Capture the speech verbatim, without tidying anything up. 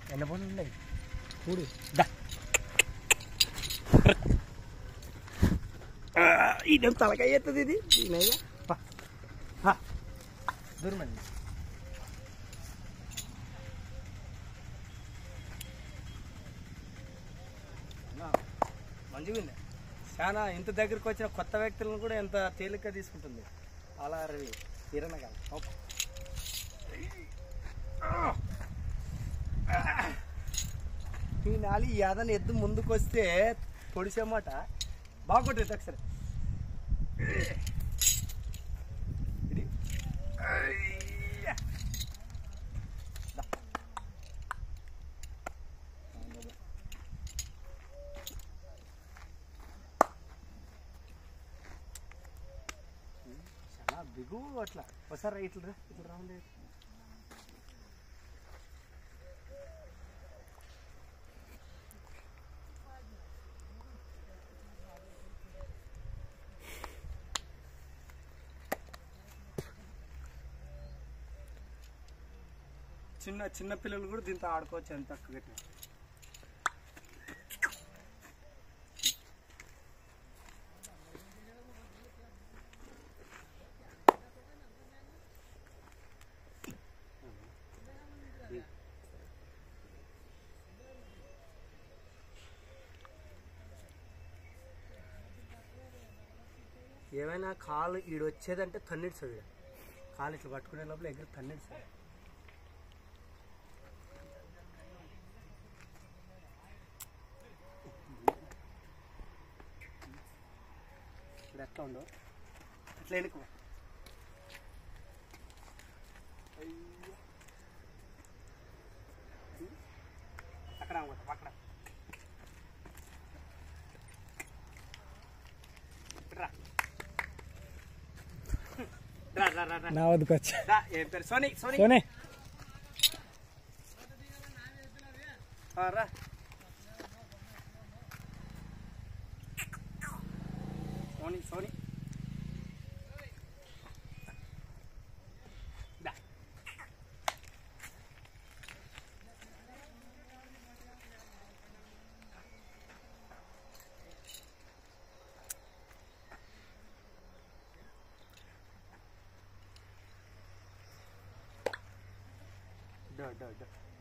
ఎన్న పనులు ఉన్నాయి చూడు ఇదేం తలకాయ ఎత్తది ఇది దూరమండి మంచిగా ఉంది చాలా ఇంత దగ్గరికి వచ్చిన కొత్త వ్యక్తులను కూడా ఎంత తేలిగ్గా తీసుకుంటుంది అలా రవి కిరణగా ఈ నాలి యాదని ఎద్దు ముందుకు వస్తే పొడిసేమాట బాగుంటుంది ఒకసారి చాలా బిగు అట్లా ఒకసారి ఇట్లా రా ఇట్లా రావండి చిన్న చిన్న పిల్లలు కూడా దీంతో ఆడుకోవచ్చు ఎంత తక్కువ ఏమైనా కాలు ఈడు వచ్చేదంటే తన్నిడి చదివా కాలు ఇట్లా పట్టుకునే లోపల ఎగిరి తన్నిడి చదివా ఇప్పుడు ఎట్లా ఉండవు అట్లా వెనుక అక్కడ అక్కడ నా వద్దకు వచ్చా ఏం పేరు సోనీ సోనీ సోనీ రా Soni Soni Da, da, da.